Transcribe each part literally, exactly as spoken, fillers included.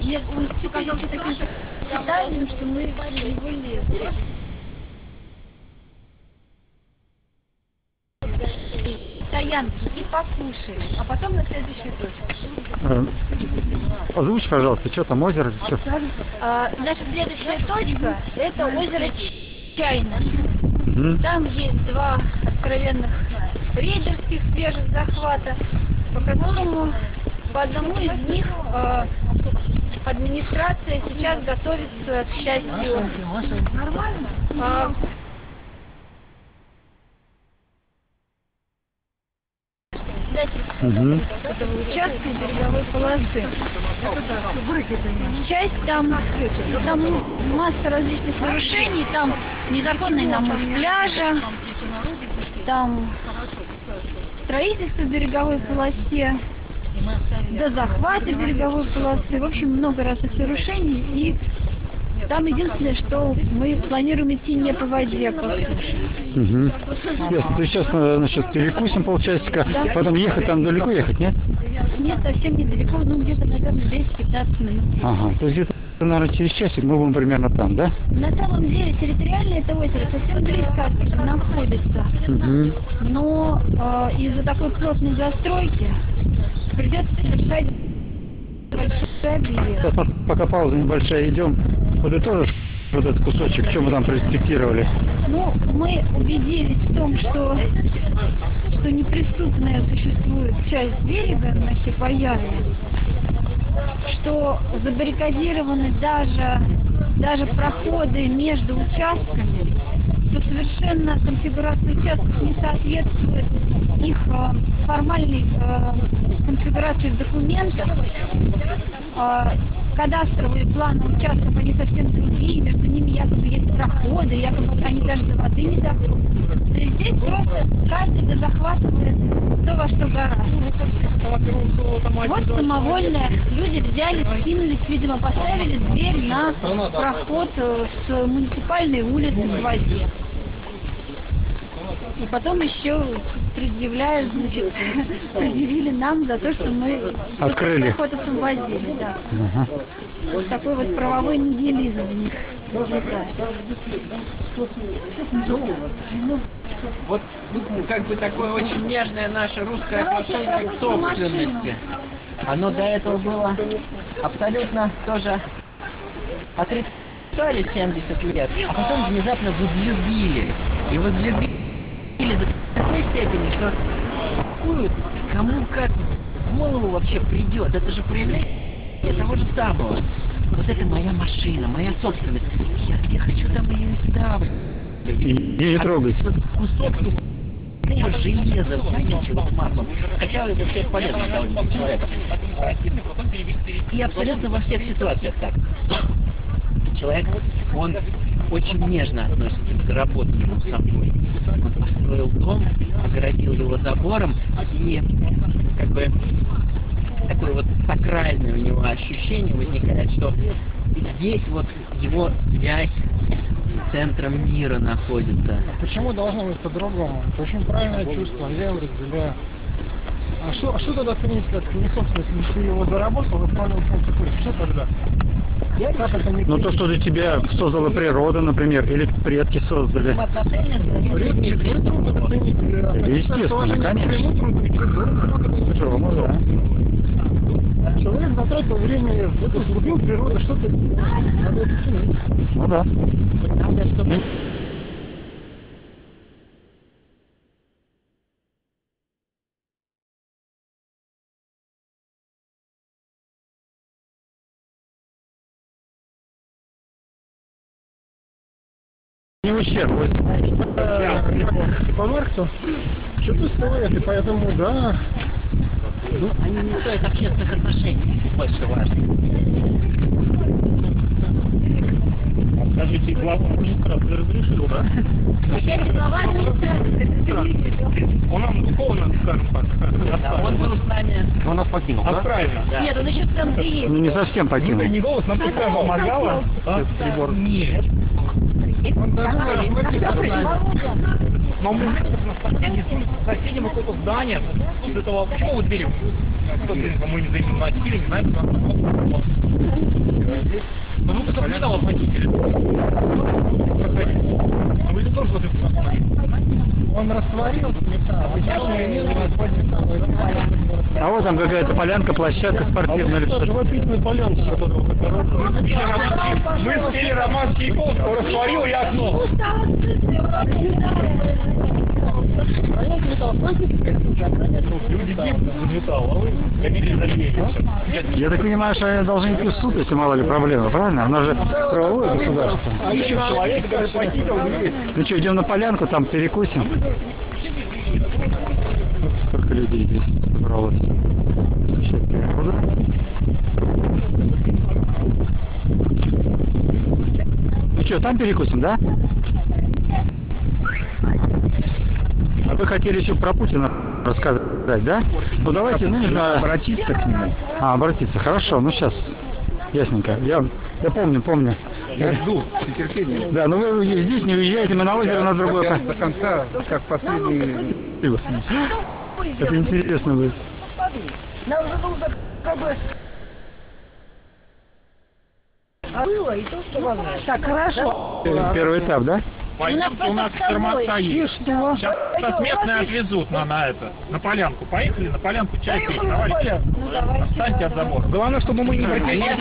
Нет, он показался таким детальным, что мы его лезли. Стоянки и покушаем, а потом на следующую точку. Озвучь, пожалуйста, что там озеро? Что? А, наша следующая точка – это озеро Чайна. Угу. Там есть два откровенных рейдерских свежих захвата, по которому по одному из них э, администрация сейчас готовится, к счастью, нормально. Э, Угу. этого участка береговой полосы. Часть там, там масса различных нарушений, там незаконный намыв пляжа, там строительство в береговой полосе, до захвата береговой полосы, в общем, много разных нарушений, и там единственное, что мы планируем идти не по воде, а по суше. Угу. Ясно. То есть сейчас, значит, перекусим полчасика, да. Потом ехать, там далеко ехать, нет? Нет, совсем недалеко, ну где-то, наверное, десять-пятнадцать минут. Ага, то есть где-то, наверное, через часик мы будем примерно там, да? На самом деле, территориально это озеро совсем близко от нас находится. Угу. Но э, из-за такой плотной застройки придется совершать большое объезд. Сейчас, пока пауза небольшая, идем. Подытожишь вот этот кусочек, что мы там проинспектировали? Ну, мы убедились в том, что, что неприступная существует часть берега на Хипаяне, что забаррикадированы даже, даже проходы между участками, что совершенно конфигурация участков не соответствует их э, формальной э, конфигурации в документах. Э, кадастровые планы участков, они совсем другие, между ними якобы есть проходы, якобы они даже до воды не доходят. То есть здесь просто каждый захватывает то, во что гораздо. Вот самовольно люди взяли, скинулись, видимо, поставили дверь на проход с муниципальной улицы к воде. И потом еще предъявляют, значит, предъявили нам за то, что мы открыли, проход освободили, да. Ага. Вот такой вот правовой нигилизм у них. Вот как бы такое очень нежное наше русское отношение к собственности. Оно до этого было абсолютно тоже отрицали семьдесят лет, а потом внезапно возлюбили. И возлюбили до такой степени, что какую, кому как в голову вообще придет. Это же проявление того же самого. Вот это моя машина, моя собственность. Я, я хочу там ее ставить. И не трогать. А кусок железа, ничего с маслом. Хотя это все полезно для человека. И абсолютно во всех ситуациях так. Человек, он очень нежно относится к работающему собой. Он построил дом, огородил его забором, и как бы такое вот сакральное у него ощущение возникает, что здесь вот его связь с центром мира находится. Почему должно быть по-другому? Это очень правильное чувство, я его разделяю. А что, а что тогда ценить как не собственность, если ты его заработал, и понял, что ты хочешь? Что тогда? Я как это не Ну то, что для тебя создала природа, например, или предки создали. Предки, это трудно ценить. Естественно, конечно. Что, ну да. Человек затратил время, это любил природу, что-то надо это ценить. Ну да. Не ущерб. По Марксу что-то стоит, и поэтому, да. Ну, они не стоят общественных отношений, больше важно. Скажите, глава администрации разрешил, да? Глава администрации. Он нам духовно, скажем так. Да, он был с нами. Он нас покинул, да? Правильно. Да. Нет, он еще в центре есть. Ну не совсем покинул. Не голос, нам только помогала. Прибор. Нет. Он даже но мы соседям какого-то здания, с этого, почему вы двери мы не заинвентарили, не знаем, что он. Ну, ну, как не дал водителя. А вы не тоже вот это. Он растворил металл, а А вот там какая-то полянка, площадка спортивная или что-то. живописная полянка, которая вот такая. Мы спели романский гол, растворил и окно. Люди гибнут за металл, а вы ходили за дверью. Я так понимаю, что они должны идти в суд, если мало ли проблема, правильно? Оно же правовое государство. А ищем человека, который покинул дверь. Ну что, идем на полянку, там перекусим. Сколько людей здесь собралось. Сейчас перехода. Ну что, там перекусим, да? А вы хотели еще про Путина рассказать, да? Ну давайте, нужно обратиться к нему. А, обратиться, хорошо, ну сейчас, ясненько. Я, я помню, помню. Я жду, нетерпение. Да, но вы здесь не уезжаете, мы на озеро на другое. До конца, как последний... Это интересно будет. Было и то, что важно. Так, хорошо. Первый этап, да? Пойдемте, у нас термоса есть. Сейчас нас местные отвезут на, на это, на полянку. Поехали на полянку чай пить. Давайте. Ну, давай. Отстаньте от забора. Главное, чтобы мы не потеряли.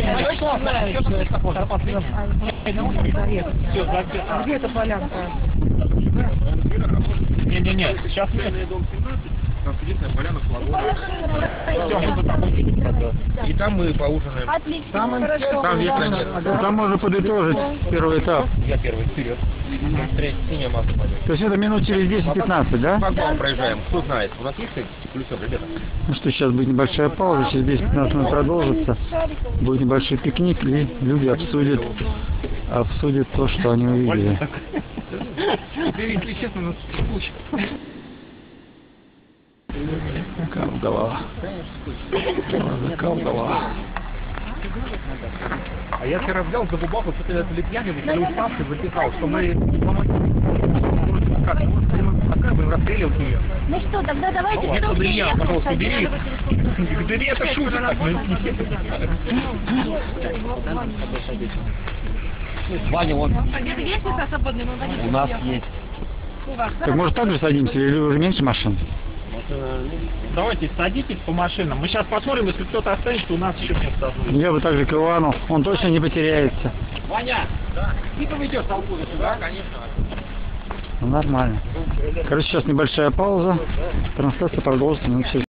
Все, А где эта полянка? Не-не-не, сейчас нет. Там единственная поляна с лагуной. Все, мы туда будем. И там мы поужинаем. Отлично, Там, хорошо. там ветра нет. Там можно подытожить первый этап. Я первый, вперед. Третий, синяя масса пойдет. То есть это минут через десять-пятнадцать, да? Как вам проезжаем? Кто знает? У нас есть плюсом, ребята? Ну что, сейчас будет небольшая пауза, через десять-пятнадцать минут продолжится. Будет небольшой пикник, и люди обсудят, обсудят то, что они увидели. Если честно, нас скучно. Колдова. Колдова. А я вчера взял за бубаку, что-то я лепьями, или уставший, записал, что мы... Как мы расстреливать ее? Ну что, тогда давайте Нет, кто Андрея, где пожалуйста, ехать. убери. Да не, это шутка так, мы не все. Ваня, он... А где-то есть места свободные? У нас есть. Так может так же садимся, или уже меньше машин? Давайте садитесь по машинам. Мы сейчас посмотрим, если кто-то останется, у нас еще место осталось. Я бы так же к Ивану, он точно не потеряется. Ваня, да. Ты поведешь толпу сюда, конечно. Ну, нормально. Короче, сейчас небольшая пауза. Трансляция продолжится минут через